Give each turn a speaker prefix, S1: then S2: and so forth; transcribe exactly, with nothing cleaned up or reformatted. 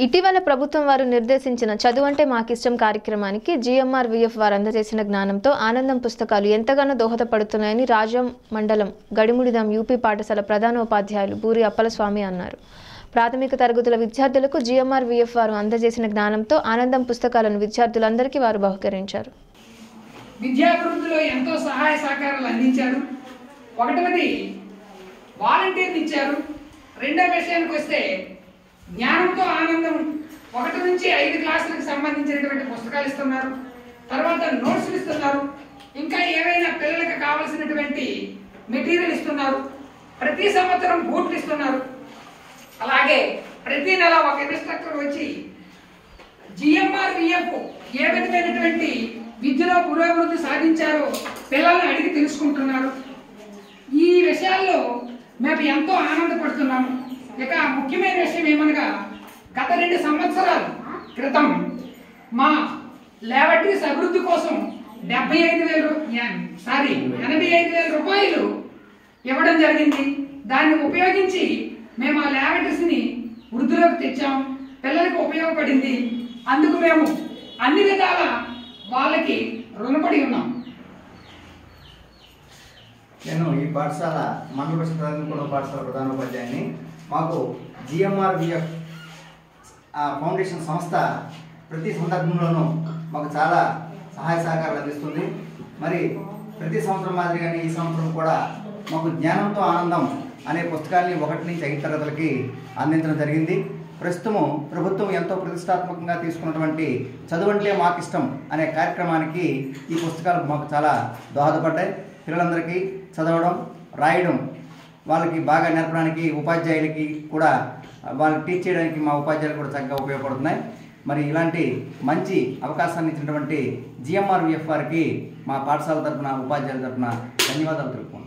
S1: ఇటీవల ప్రభుత్వం వారు నిర్దేశించిన చదువు అంటే మాకిష్టం కార్యక్రమానికి జిఎంఆర్ విఎఫ్ వారు అందజేసిన జ్ఞానంతో ఆనందం పుస్తకాలు ఎంతగానో దోహదపడుతున్నాయని రాజం మండలం గడిముడిదాం యూపీ పాఠశాల ప్రధానోపాధ్యాయులు బూరి అప్పలస్వామి అన్నారు. ప్రాథమిక తరగతుల విద్యార్థులకు జిఎంఆర్ విఎఫ్ వారు అందజేసిన జ్ఞానంతో ఆనందం పుస్తకాలను విద్యార్థులందరికీ వారు బహుకరించారు.
S2: విద్యాభివృద్ధిలో ఎంతో సహాయ సహకారాలు అందించారు. ఒకటవది వాలంటీర్లు ఇచ్చారు. రెండో విషయానికి వస్తే జ్ఞానంతో ఆనందం ఒకటి నుంచి ఐదు క్లాసులకు సంబంధించినటువంటి పుస్తకాలు ఇస్తున్నారు. తర్వాత నోట్స్లు ఇస్తున్నారు. ఇంకా ఏవైనా పిల్లలకు కావాల్సినటువంటి మెటీరియల్ ఇస్తున్నారు. ప్రతి సంవత్సరం బూట్లు ఇస్తున్నారు. అలాగే ప్రతి నెల ఒక ఇన్స్ట్రక్టర్ వచ్చి జిఎంఆర్ విఎఫ్ ఏ విధమైనటువంటి విద్యలో పురోభివృద్ధి సాధించారో పిల్లల్ని అడిగి తెలుసుకుంటున్నారు. ఈ విషయాల్లో మేము ఎంతో ఆనందపడుతున్నాము. ఇక ముఖ్యమైన విషయం ఏమనగా గత రెండు సంవత్సరాల క్రితం మా ల్యాబొరేటరీస్ అభివృద్ధి కోసం డెబ్బై ఐదు వేలు సారీ ఎనభై ఐదు వేల రూపాయలు ఇవ్వడం జరిగింది. దాన్ని ఉపయోగించి మేము ఆ ల్యాబొరేటరీస్ని వృద్ధిలోకి తెచ్చాం. పిల్లలకు ఉపయోగపడింది. అందుకు మేము అన్ని విధాల వాళ్ళకి రుణపడి ఉన్నాం.
S3: నేను ఈ పాఠశాల మండల పరిషత్ ప్రాథమిక పాఠశాల ప్రధానోపాధ్యాయుని. మాకు జిఎంఆర్ విఎఫ్ ఫౌండేషన్ సంస్థ ప్రతి సందర్భంలోనూ మాకు చాలా సహాయ సహకారాలు అందిస్తుంది. మరి ప్రతి సంవత్సరం మాదిరిగానే ఈ సంవత్సరం కూడా మాకు జ్ఞానంతో ఆనందం అనే పుస్తకాన్ని ఒకటి నుంచి ఐదు తరగతులకి అందించడం జరిగింది. ప్రస్తుతం ప్రభుత్వం ఎంతో ప్రతిష్టాత్మకంగా తీసుకున్నటువంటి చదువంటే మాకు ఇష్టం అనే కార్యక్రమానికి ఈ పుస్తకాలు మాకు చాలా దోహదపడ్డాయి. పిల్లలందరికీ చదవడం, రాయడం, వాళ్ళకి బాగా నేర్పడానికి ఉపాధ్యాయులకి కూడా వాళ్ళకి టీచ్ చేయడానికి మా ఉపాధ్యాయులు కూడా చక్కగా ఉపయోగపడుతున్నాయి. మరి ఇలాంటి మంచి అవకాశాన్ని ఇచ్చినటువంటి జిఎంఆర్ విఎఫ్ వారికి మా పాఠశాల తరఫున ఉపాధ్యాయుల తరఫున ధన్యవాదాలు తెలుపుకుంటున్నాను.